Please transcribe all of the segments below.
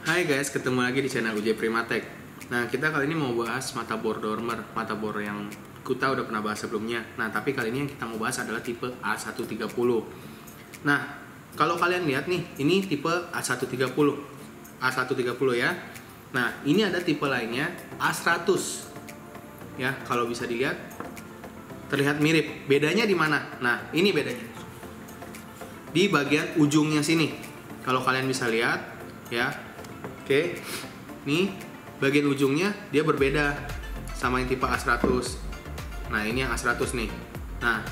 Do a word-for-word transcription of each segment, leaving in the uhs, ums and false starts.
Hai guys, ketemu lagi di channel U J Primatek. Nah, kita kali ini mau bahas mata bor dormer, mata bor yang kita udah pernah bahas sebelumnya. Nah, tapi kali ini yang kita mau bahas adalah tipe A seratus tiga puluh. Nah, kalau kalian lihat nih, ini tipe A seratus tiga puluh. A seratus tiga puluh ya. Nah, ini ada tipe lainnya A seratus. Ya, kalau bisa dilihat terlihat mirip. Bedanya di mana? Nah, ini bedanya. Di bagian ujungnya sini. Kalau kalian bisa lihat, ya. Oke, nih bagian ujungnya dia berbeda sama yang tipe A seratus. Nah, ini yang A seratus nih. Nah,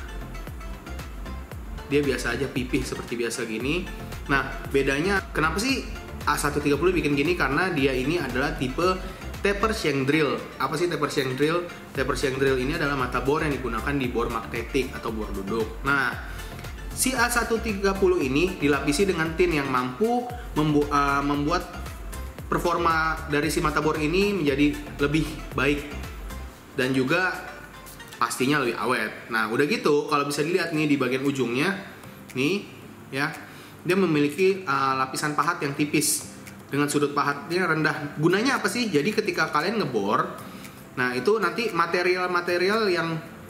dia biasa aja pipih seperti biasa gini. Nah, bedanya kenapa sih A seratus tiga puluh bikin gini? Karena dia ini adalah tipe taper shank drill. Apa sih taper shank drill? Taper shank drill ini adalah mata bor yang digunakan di bor magnetik atau bor duduk. Nah, si A seratus tiga puluh ini dilapisi dengan tin yang mampu membu- uh, membuat performa dari si mata bor ini menjadi lebih baik dan juga pastinya lebih awet. Nah, udah gitu kalau bisa dilihat nih di bagian ujungnya nih ya, dia memiliki uh, lapisan pahat yang tipis dengan sudut pahatnya rendah. Gunanya apa sih? Jadi ketika kalian ngebor, nah itu nanti material-material yang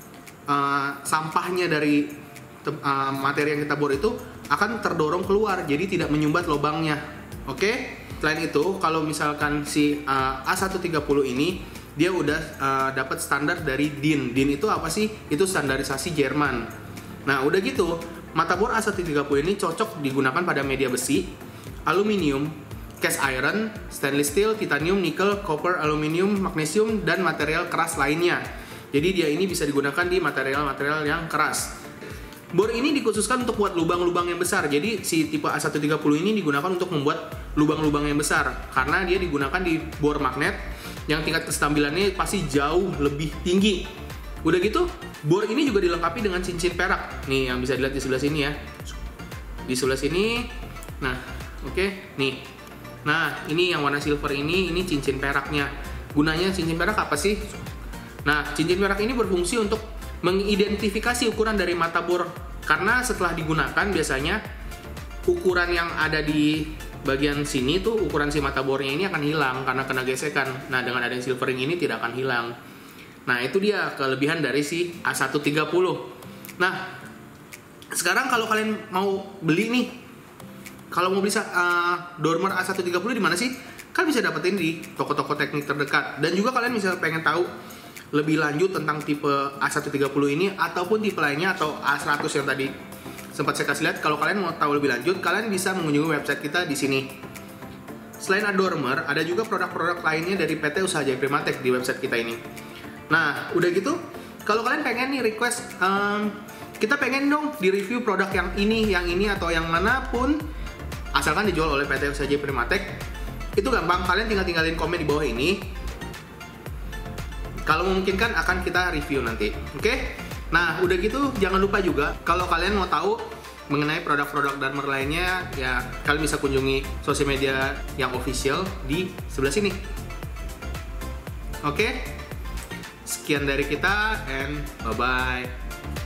uh, sampahnya dari uh, materi yang kita bor itu akan terdorong keluar, jadi tidak menyumbat lubangnya. Oke? Okay? Selain itu, kalau misalkan si uh, A seratus tiga puluh ini dia udah uh, dapat standar dari D I N. D I N itu apa sih? Itu standarisasi Jerman. Nah, udah gitu, mata bor A seratus tiga puluh ini cocok digunakan pada media besi, aluminium, cast iron, stainless steel, titanium, nickel, copper, aluminium, magnesium, dan material keras lainnya. Jadi dia ini bisa digunakan di material-material yang keras. Bor ini dikhususkan untuk buat lubang-lubang yang besar. Jadi si tipe A seratus tiga puluh ini digunakan untuk membuat lubang-lubang yang besar karena dia digunakan di bor magnet yang tingkat kestabilannya pasti jauh lebih tinggi. Udah gitu, bor ini juga dilengkapi dengan cincin perak. Nih yang bisa dilihat di sebelah sini ya. Di sebelah sini. Nah, oke, okay, nih. Nah, ini yang warna silver ini, ini cincin peraknya. Gunanya cincin perak apa sih? Nah, cincin perak ini berfungsi untuk mengidentifikasi ukuran dari mata bor, karena setelah digunakan biasanya ukuran yang ada di bagian sini tuh, ukuran si mata bornya ini akan hilang karena kena gesekan. Nah, dengan adanya silvering ini tidak akan hilang. Nah, itu dia kelebihan dari si A seratus tiga puluh. Nah, sekarang kalau kalian mau beli nih, kalau mau beli uh, dormer A seratus tiga puluh di mana sih? Kalian bisa dapetin di toko-toko teknik terdekat. Dan juga kalian bisa pengen tahu lebih lanjut tentang tipe A seratus tiga puluh ini ataupun tipe lainnya atau A seratus yang tadi sempat saya kasih lihat. Kalau kalian mau tahu lebih lanjut, kalian bisa mengunjungi website kita di sini. Selain dormer, ada juga produk-produk lainnya dari P T Usaha Jaya Primatek di website kita ini. Nah, udah gitu, kalau kalian pengen nih request, um, kita pengen dong di review produk yang ini, yang ini atau yang manapun, asalkan dijual oleh P T Usaha Jaya Primatek, itu gampang. Kalian tinggal tinggalin komen di bawah ini. Kalau memungkinkan akan kita review nanti, oke? Okay? Nah, udah gitu jangan lupa juga kalau kalian mau tahu mengenai produk-produk dormer lainnya, ya kalian bisa kunjungi sosial media yang official di sebelah sini. Oke? Okay? Sekian dari kita and bye-bye.